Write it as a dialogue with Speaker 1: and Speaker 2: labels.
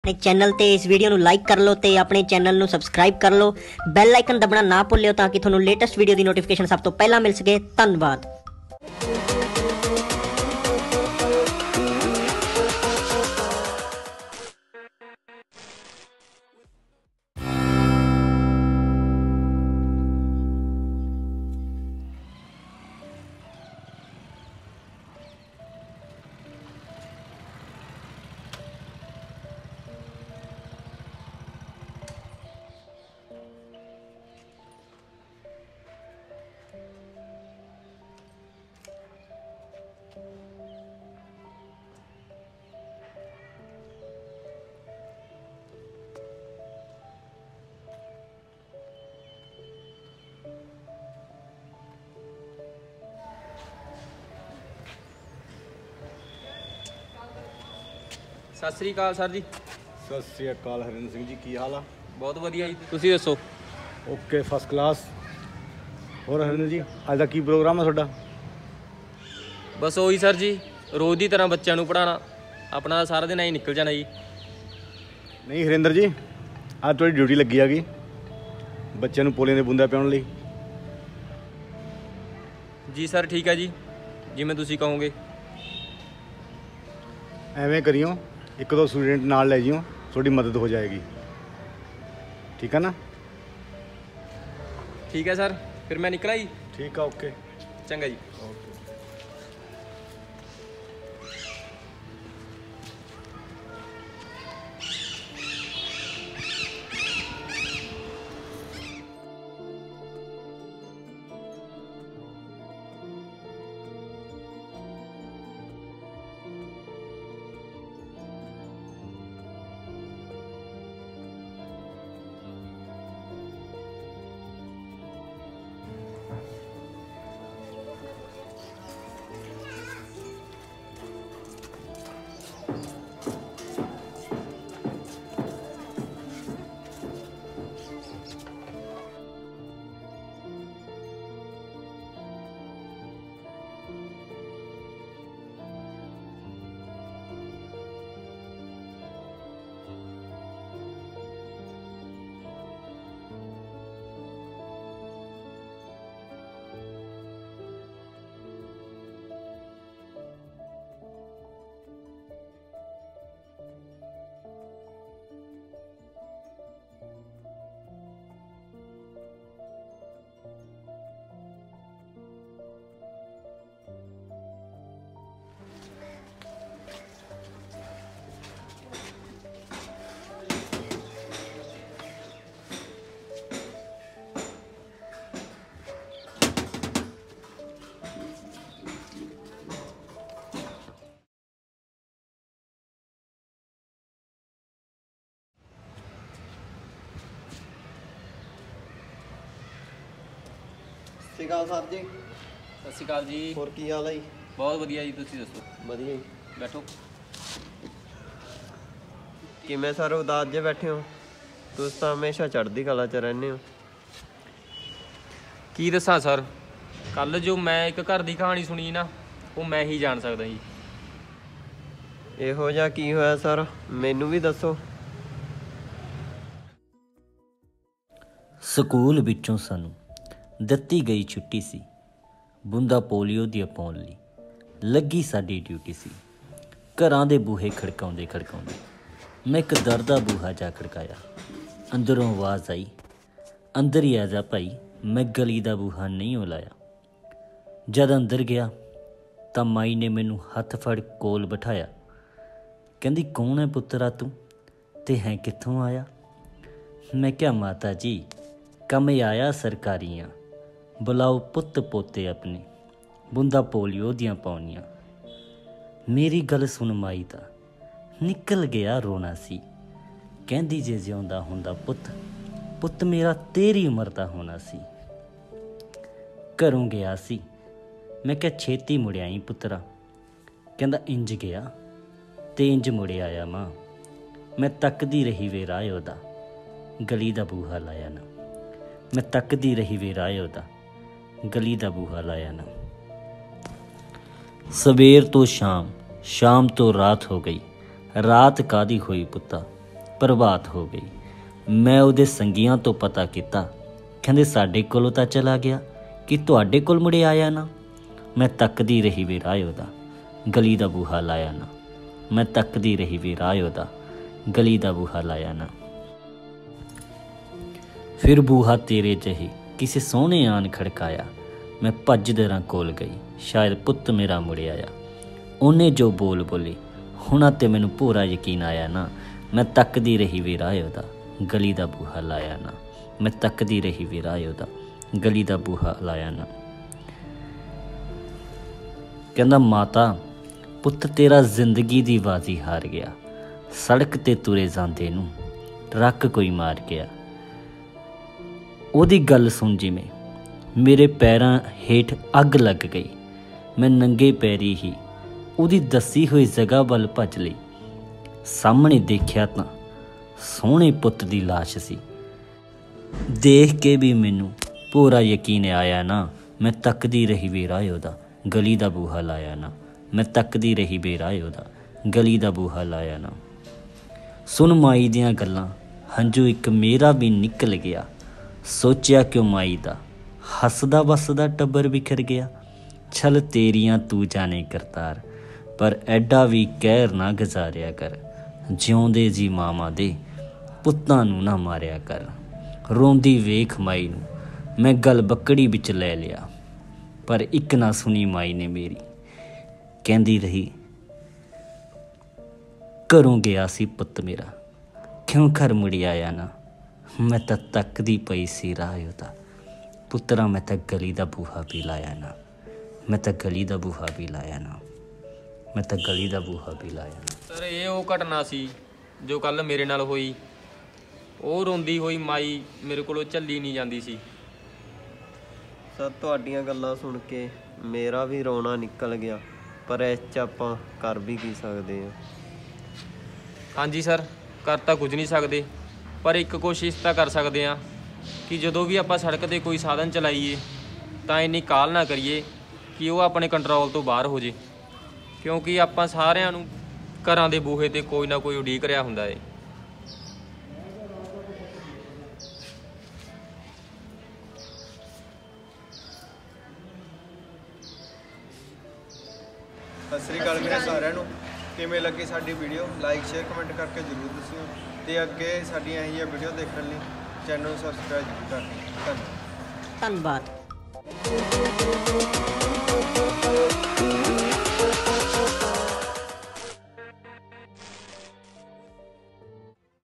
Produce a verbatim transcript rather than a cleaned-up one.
Speaker 1: अपने चैनल ते इस वीडियो ਨੂੰ ਲਾਈਕ ਕਰ ਲਓ ਤੇ ਆਪਣੇ ਚੈਨਲ ਨੂੰ ਸਬਸਕ੍ਰਾਈਬ ਕਰ ਲਓ ਬੈਲ ਆਈਕਨ ਦਬਣਾ ਨਾ ਭੁੱਲਿਓ ਤਾਂ ਕਿ ਤੁਹਾਨੂੰ ਲੇਟੈਸਟ ਵੀਡੀਓ ਦੀ ਨੋਟੀਫਿਕੇਸ਼ਨ ਸਭ ਤੋਂ ਪਹਿਲਾਂ ਮਿਲ ਸਕੇ ਧੰਨਵਾਦ।
Speaker 2: सत श्री अकाल सर जी।
Speaker 3: सत श्री अकाल हरिंदर सिंह जी, की हाल आ?
Speaker 2: बहुत वधिया जी, तुसीं दसो?
Speaker 3: Okay, first class. और हरिंदर जी अज का की प्रोग्राम है तुहाडा?
Speaker 2: बस वही सर जी, रोज़ की तरह बच्चों को पढ़ाना, अपना सारा दिन आई निकल जाना जी।
Speaker 3: नहीं हरिंदर जी, अज तुहाडी ड्यूटी लगी हैगी बच्चों को पोलियो दी बूंदां पिआउण लई।
Speaker 2: जी सर ठीक है जी, जिवें तुसीं कहोगे।
Speaker 3: एवें करियो, एक दो स्टूडेंट नाल लै जियो, थोड़ी मदद हो जाएगी, ठीक है ना?
Speaker 2: ठीक है सर, फिर मैं निकला जी।
Speaker 3: ठीक है, ओके
Speaker 2: चंगा जी।
Speaker 3: ओके।
Speaker 4: ਸਤਿ ਸ਼੍ਰੀ ਅਕਾਲ ਸਰ ਜੀ।
Speaker 2: सत श्री अकाल जी।
Speaker 4: ਹੋਰ ਕੀ ਹਾਲ ਹੈ ਜੀ?
Speaker 2: बहुत वधिया जी, तुसीं दसो?
Speaker 4: ਵਧੀਆ ਜੀ।
Speaker 2: बैठो।
Speaker 4: ਕਿਵੇਂ ਸਰ ਉਦਾਸ ਜੇ ਬੈਠੇ ਹੋ? ਤੁਸੀਂ ਤਾਂ ਹਮੇਸ਼ਾ ਚੜ੍ਹਦੀ ਕਲਾ 'ਚ ਰਹਿੰਦੇ ਹੋ।
Speaker 2: की दसां सर, कल जो मैं एक घर की कहानी सुनी ना, वो मैं ही जान सकदा जी।
Speaker 4: ਇਹੋ ਜਿਹਾ ਕੀ ਹੋਇਆ ਸਰ, ਮੈਨੂੰ ਵੀ ਦੱਸੋ।
Speaker 5: ਸਕੂਲ ਵਿੱਚੋਂ ਸਾਨੂੰ ਦਿੱਤੀ ਗਈ ਛੁੱਟੀ ਸੀ। ਬੂੰਦਾਂ ਪੋਲੀਓ ਦੀਆਂ ਪਾਉਣ ਲਈ ਲੱਗੀ ਸਾਡੀ ਡਿਊਟੀ ਸੀ। ਘਰਾਂ ਦੇ ਬੂਹੇ ਖੜਕਾਉਂਦੇ ਖੜਕਾਉਂਦੇ ਮੈਂ ਇੱਕ ਦਰ ਦਾ ਬੂਹਾ ਜਾ ਖੜਕਾਇਆ। ਅੰਦਰੋਂ ਆਵਾਜ਼ ਆਈ, ਅੰਦਰ ਹੀ ਆ ਜਾ ਭਾਈ, ਮੈਂ ਗਲੀ ਦਾ ਬੂਹਾ ਨਹੀਂ ਓ ਲਾਇਆ। ਜਦ ਅੰਦਰ ਗਿਆ ਤਾਂ ਮਾਈ ਨੇ ਮੈਨੂੰ ਹੱਥ ਫੜ ਕੋਲ ਬਿਠਾਇਆ। ਕਹਿੰਦੀ ਕੌਣ ਹੈ ਪੁੱਤਰਾ ਤੂੰ ਤੇ ਹੈ ਕਿੱਥੋਂ ਆਇਆ? ਮੈਂ ਕਿਹਾ ਮਾਤਾ ਜੀ ਕੰਮ ਆਇਆ ਸਰਕਾਰੀਆਂ, ਬੁਲਾਓ ਪੁੱਤ ਪੋਤੇ ਆਪਣੇ, ਬੂੰਦਾਂ ਪੋਲੀਓ ਦੀਆਂ ਪਾਉਣੀਆਂ। ਮੇਰੀ ਗੱਲ ਸੁਣ ਮਾਈ ਦਾ ਨਿਕਲ ਗਿਆ ਰੋਣਾ ਸੀ। ਕਹਿੰਦੀ ਜੇ ਜਿਉਂਦਾ ਹੁੰਦਾ ਪੁੱਤ, ਪੁੱਤ ਮੇਰਾ ਤੇਰੀ ਉਮਰ ਦਾ ਹੋਣਾ ਸੀ। ਘਰੋਂ ਗਿਆ ਸੀ, ਮੈਂ ਕਿਹਾ ਛੇਤੀ ਮੁੜਿਆ ਈ ਪੁੱਤਰਾ। ਕਹਿੰਦਾ ਇੰਜ ਗਿਆ ਤੇ ਇੰਜ ਮੁੜਿਆ ਆਇਆ ਮਾਂ। ਮੈਂ ਤੱਕਦੀ ਰਹੀ ਵੇ ਰਾਹ ਉਹਦਾ, ਗਲੀ ਦਾ ਬੂਹਾ ਲਾਇਆ ਨਾ। ਮੈਂ ਤੱਕਦੀ ਰਹੀ ਵੇ ਰਾਹ ਉਹਦਾ, ਗਲੀ ਦਾ ਬੂਹਾ ਲਾਇਆ ਨਾ। ਸਵੇਰ ਤੋਂ ਸ਼ਾਮ, ਸ਼ਾਮ ਤੋਂ ਰਾਤ ਹੋ ਗਈ, ਰਾਤ ਕਾਹਦੀ ਹੋਈ ਪੁੱਤਾ, ਪ੍ਰਭਾਤ ਹੋ ਗਈ। ਮੈਂ ਉਹਦੇ ਸੰਗੀਆਂ ਤੋਂ ਪਤਾ ਕੀਤਾ, ਕਹਿੰਦੇ ਸਾਡੇ ਕੋਲੋਂ ਤਾਂ ਚਲਾ ਗਿਆ, ਕਿ ਤੁਹਾਡੇ ਕੋਲ ਮੁੜੇ ਆਇਆ ਨਾ। ਮੈਂ ਤੱਕਦੀ ਰਹੀ ਵੇ ਰਾਹ ਉਹਦਾ, ਗਲੀ ਦਾ ਬੂਹਾ ਲਾਇਆ ਨਾ। ਮੈਂ ਤੱਕਦੀ ਰਹੀ ਵੇ ਰਾਹ ਉਹਦਾ, ਗਲੀ ਦਾ ਬੂਹਾ ਲਾਇਆ ਨਾ। ਫਿਰ ਬੂਹਾ ਤੇਰੇ ਜਿਹੀ ਕਿਸੇ ਸੋਹਣੇ ਆਨ ਖੜਕਾਇਆ। ਮੈਂ ਭੱਜ ਦਰਾਂ ਕੋਲ ਗਈ, ਸ਼ਾਇਦ ਪੁੱਤ ਮੇਰਾ ਮੁੜ ਆਇਆ। ਉਹਨੇ ਜੋ ਬੋਲ ਬੋਲੀ ਹੁਣਾਂ ਤੇ ਮੈਨੂੰ ਪੂਰਾ ਯਕੀਨ ਆਇਆ ਨਾ। ਮੈਂ ਤੱਕਦੀ ਰਹੀ ਵੇ ਰਾਹ ਉਹਦਾ, ਗਲੀ ਦਾ ਬੂਹਾ ਲਾਇਆ ਨਾ। ਮੈਂ ਤੱਕਦੀ ਰਹੀ ਵੇ ਰਾਹ ਉਹਦਾ, ਗਲੀ ਦਾ ਬੂਹਾ ਲਾਇਆ ਨਾ। ਕਹਿੰਦਾ ਮਾਤਾ ਪੁੱਤ ਤੇਰਾ ਜ਼ਿੰਦਗੀ ਦੀ ਬਾਜ਼ੀ ਹਾਰ ਗਿਆ। ਸੜਕ ਤੇ ਤੁਰੇ ਜਾਂਦੇ ਨੂੰ ਟਰੱਕ ਕੋਈ ਮਾਰ ਗਿਆ। ਉਹਦੀ ਗੱਲ ਸੁਣ ਜਿਵੇਂ ਮੇਰੇ ਪੈਰਾਂ ਹੇਠ ਅੱਗ ਲੱਗ ਗਈ। ਮੈਂ ਨੰਗੇ ਪੈਰੀ ਹੀ ਉਹਦੀ ਦੱਸੀ ਹੋਈ ਜਗ੍ਹਾ ਵੱਲ ਭੱਜ ਲਈ। ਸਾਹਮਣੇ ਦੇਖਿਆ ਤਾਂ ਸੋਹਣੇ ਪੁੱਤ ਦੀ ਲਾਸ਼ ਸੀ। ਦੇਖ ਕੇ ਵੀ ਮੈਨੂੰ ਪੂਰਾ ਯਕੀਨ ਆਇਆ ਨਾ। ਮੈਂ ਤੱਕਦੀ ਰਹੀ ਵੇ ਰਾਹ ਉਹਦਾ, ਗਲੀ ਦਾ ਬੂਹਾ ਲਾਇਆ ਨਾ। ਮੈਂ ਤੱਕਦੀ ਰਹੀ ਵੇ ਰਾਹ ਉਹਦਾ, ਗਲੀ ਦਾ ਬੂਹਾ ਲਾਇਆ ਨਾ। ਸੁਣ ਮਾਈ ਦੀਆਂ ਗੱਲਾਂ, ਹੰਝੂ ਇੱਕ ਮੇਰਾ ਵੀ ਨਿਕਲ ਗਿਆ। ਸੋਚਿਆ ਕਿਉਂ ਮਾਈ ਦਾ ਹੱਸਦਾ ਵਸਦਾ ਟੱਬਰ ਬਿਖਰ ਗਿਆ। ਛਲ ਤੇਰੀਆਂ ਤੂੰ ਜਾਣੇ ਕਰਤਾਰ, ਪਰ ਐਡਾ ਵੀ ਕਹਿਰ ਨਾ ਗੁਜ਼ਾਰਿਆ ਕਰ। ਜਿਉਂਦੇ ਜੀ ਮਾਵਾਂ ਦੇ ਪੁੱਤਾਂ ਨੂੰ ਨਾ ਮਾਰਿਆ ਕਰ। ਰੋਂਦੀ ਵੇਖ ਮਾਈ ਨੂੰ ਮੈਂ ਗਲ ਬੱਕੜੀ ਵਿੱਚ ਲੈ ਲਿਆ, ਪਰ ਇੱਕ ਨਾ ਸੁਣੀ ਮਾਈ ਨੇ ਮੇਰੀ। ਕਹਿੰਦੀ ਰਹੀ ਘਰੋਂ ਗਿਆ ਸੀ ਪੁੱਤ ਮੇਰਾ, ਕਿਉਂ ਘਰ ਮੁੜ ਆਇਆ ਨਾ। ਮੈਂ ਤਾਂ ਤੱਕਦੀ ਪਈ ਸੀ ਰਾਹ ਉਹਦਾ, ਪੁੱਤਰਾ ਮੈਂ ਤਾਂ ਗਲੀ ਦਾ ਬੂਹਾ ਵੀ ਲਾਇਆ ਨਾ। ਮੈਂ ਤਾਂ ਗਲੀ ਦਾ ਬੂਹਾ ਵੀ ਲਾਇਆ ਨਾ। ਮੈਂ ਤਾਂ ਗਲੀ ਦਾ ਬੂਹਾ ਵੀ ਲਾਇਆ ਨਾ।
Speaker 2: ਸਰ ਇਹ ਉਹ ਘਟਨਾ ਸੀ ਜੋ ਕੱਲ ਮੇਰੇ ਨਾਲ ਹੋਈ। ਉਹ ਰੋਂਦੀ ਹੋਈ ਮਾਈ ਮੇਰੇ ਕੋਲੋਂ ਝੱਲੀ ਨਹੀਂ ਜਾਂਦੀ ਸੀ।
Speaker 4: ਸਰ ਤੁਹਾਡੀਆਂ ਗੱਲਾਂ ਸੁਣ ਕੇ ਮੇਰਾ ਵੀ ਰੋਣਾ ਨਿਕਲ ਗਿਆ, ਪਰ ਇਸ 'ਚ ਆਪਾਂ ਕਰ ਵੀ ਕੀ ਸਕਦੇ ਹਾਂ।
Speaker 2: ਹਾਂਜੀ ਸਰ, ਕਰ ਤਾਂ ਕੁਝ ਨਹੀਂ ਸਕਦੇ, ਪਰ ਇੱਕ ਕੋਸ਼ਿਸ਼ ਤਾਂ ਕਰ ਸਕਦੇ ਹਾਂ ਕਿ ਜਦੋਂ ਵੀ ਆਪਾਂ ਸੜਕ 'ਤੇ ਕੋਈ ਸਾਧਨ ਚਲਾਈਏ ਤਾਂ ਇੰਨੀ ਕਾਹਲ ਨਾ ਕਰੀਏ ਕਿ ਉਹ ਆਪਣੇ ਕੰਟਰੋਲ ਤੋਂ ਬਾਹਰ ਹੋ ਜੇ, ਕਿਉਂਕਿ ਆਪਾਂ ਸਾਰਿਆਂ ਨੂੰ ਘਰਾਂ ਦੇ ਬੂਹੇ 'ਤੇ ਕੋਈ ਨਾ ਕੋਈ ਉਡੀਕ ਰਿਹਾ ਹੁੰਦਾ ਏ।
Speaker 6: ਸਤਿ ਸ੍ਰੀ ਅਕਾਲ ਮੇਰੇ ਸਾਰਿਆਂ ਨੂੰ। ਕਿਵੇਂ ਲੱਗੀ ਸਾਡੀ ਵੀਡੀਓ? ਲਾਈਕ ਸ਼ੇਅਰ ਕਮੈਂਟ ਕਰਕੇ ਜ਼ਰੂਰ ਦੱਸਿਓ, ਤੇ ਅੱਗੇ ਸਾਡੀਆਂ ਇਹ ਜਿਹੀਆਂ ਵੀਡੀਓ ਦੇਖਣ ਲਈ ਚੈਨਲ ਨੂੰ ਸਬਸਕ੍ਰਾਈਬ ਜ਼ਰੂਰ ਕਰ ਦਿਓ। ਧੰਨਵਾਦ।
Speaker 1: ਧੰਨਵਾਦ।